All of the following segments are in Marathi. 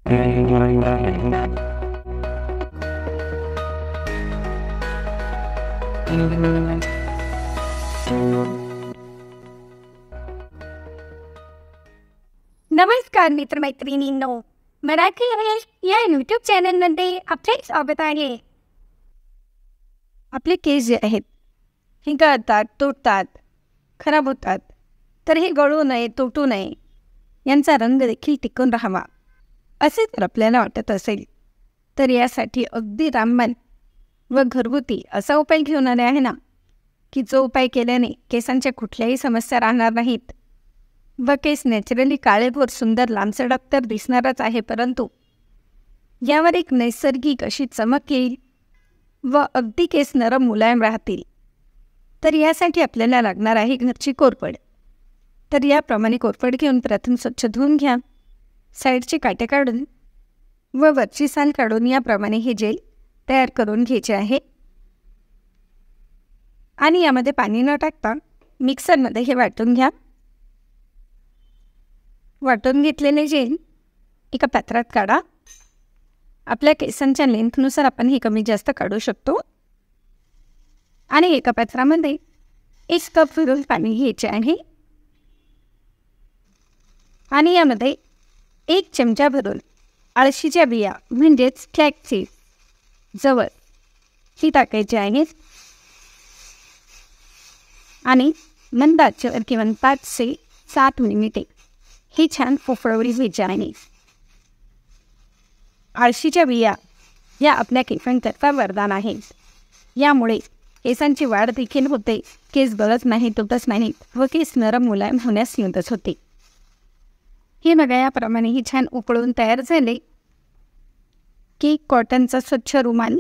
नमस्कार मित्रमैत्रिणींनो, मराठी इंग्लिश या यूट्यूब चॅनलमध्ये आपले स्वागत आहे. आपले केस जे आहेत हे गळतात, तुटतात, खराब होतात. तर हे गळू नये, तुटू नये, यांचा रंग देखील टिकून राहावा असे जर आपल्याला वाटत असेल तर यासाठी अगदी रामबाण व घरगुती असा उपाय घेऊन आले आहे ना, की जो उपाय केल्याने केसांच्या कुठल्याही समस्या राहणार नाहीत व केस नॅचरली काळेभोर सुंदर लांबसडक तर दिसणारच आहे, परंतु यावर एक नैसर्गिक अशी चमक येईल व अगदी केस नरम मुलायम राहतील. तर यासाठी आपल्याला लागणार आहे घरची कोरफड. तर याप्रमाणे कोरफड घेऊन प्रथम स्वच्छ धुवून घ्या. साईडचे काटे काढून व वरची साल काढून याप्रमाणे हे जेल तयार करून घ्यायचे आहे. आणि यामध्ये पाणी न टाकता मिक्सरमध्ये हे वाटून घ्या. वाटून घेतलेले जेल एका पात्रात काढा. आपल्या केसांच्या लेंथनुसार आपण हे कमी जास्त काढू शकतो. आणि एका पात्रामध्ये 1 कप भरून पाणी घ्यायचे आहे. आणि यामध्ये 1 चमचा भरून अळशीच्या बिया म्हणजेच फ्लॅक्स जवळ ही टाकायची आहे. आणि मंद आचेवर किंवा 5 ते 7 मिनिटे ही छान उकळवली घ्यायची आहे. अळशीच्या बिया या आपल्या केसांकरता वरदान आहेत. यामुळे केसांची वाढ देखील होते, केस गळत नाही, तुटत नाहीत व केस नरम मुलायम होण्यास मदत होते. हे बघा, याप्रमाणे ही छान उकळून तयार झाले की कॉटनचा स्वच्छ रुमाल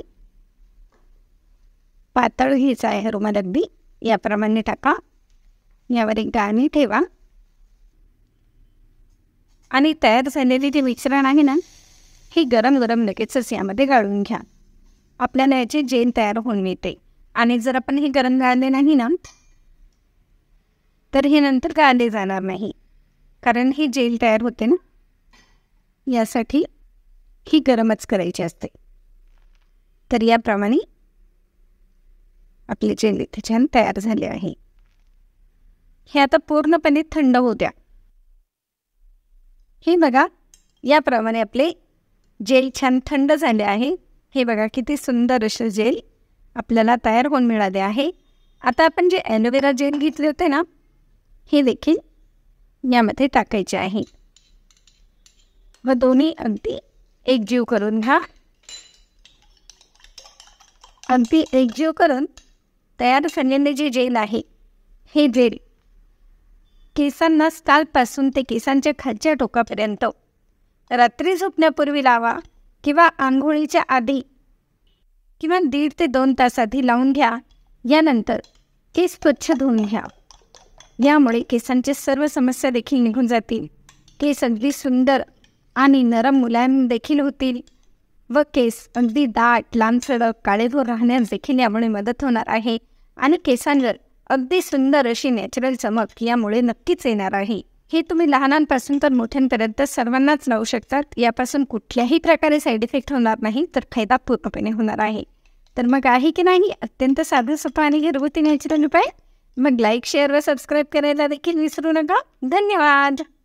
पातळ घ्यायचा आहे. रुमाल अगदी याप्रमाणे टाका. यावर एक गाळणी ठेवा आणि तयार झालेले जे मिश्रण आहे ना, हे गरम गरम लगेचच यामध्ये गाळून घ्या. आपल्याला याचे जेल तयार होऊन मिळते. आणि जर आपण हे गरम गाळले नाही ना, तर हे नंतर गाळले जाणार नाही, कारण ही जेल तयार होते ना, यासाठी ही गरमच करायची असते. तर याप्रमाणे आपले जेल इथे छान तयार झाले आहे. हे आता पूर्णपणे थंड होऊ द्या. हे बघा, याप्रमाणे आपले जेल छान थंड झाले आहे. हे बघा, किती सुंदर असे जेल आपल्याला तयार होऊन मिळाले आहे. आता आपण जे ॲलोवेरा जेल घेतले होते ना, हे देखील यामध्ये टाकायचे आहे व दोन्ही अगदी एकजीव करून घ्या. अगदी एकजीव करून तयार झालेले जे जेल आहे, हे जेल केसांना स्काल्पपासून ते केसांच्या खालच्या टोकापर्यंत रात्री झोपण्यापूर्वी लावा किंवा आंघोळीच्या आधी किंवा 1.5 ते 2 तास आधी लावून घ्या. यानंतर केस स्वच्छ धुवून घ्या. यामुळे केसांच्या सर्व समस्या देखील निघून जातील. केस अगदी सुंदर आणि नरम मुलायम देखील होतील व केस अगदी दाट, लांबसडक, काळेभोर राहण्यास देखील यामुळे मदत होणार आहे. आणि केसांवर अगदी सुंदर अशी नॅचरल चमक यामुळे नक्कीच येणार आहे. हे तुम्ही लहानांपासून तर मोठ्यांपर्यंत सर्वांनाच लावू शकतात. यापासून कुठल्याही प्रकारे साईड इफेक्ट होणार नाही, तर फायदा पूर्णपणे होणार आहे. तर मग आहे की नाही अत्यंत साधं, सोपं आणि घरगुती नॅचरल उपाय? मग लाईक, शेअर व सबस्क्राईब करायला देखील विसरू नका. धन्यवाद.